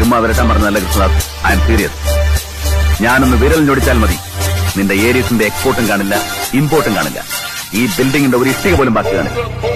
ചുമ്മാ വരട്ടാൻ പറഞ്ഞതല്ല Krishnadas. I M serious. ഞാനൊന്ന് വിരൽ ഞൊടിച്ചാൽ മതി, നിന്റെ ഏരീസിന്റെ എക്സ്പോർട്ടും കാണില്ല, ഇമ്പോർട്ടും കാണില്ല. ഈ ബിൽഡിംഗിന്റെ ഒരു ഇഷ്ടിക പോലും ബാക്കി കാണില്ല.